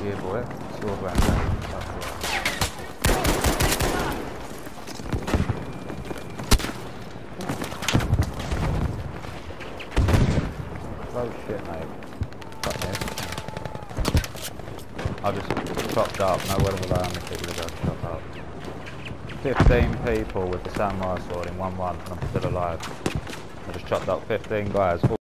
Yeah, boy. Sword round there. Oh shit, mate. Fuck me. I just chopped up. No word of a lie on the people that got chopped up. 15 people with the samurai sword in 1-1 and I'm still alive. I just chopped up 15 guys.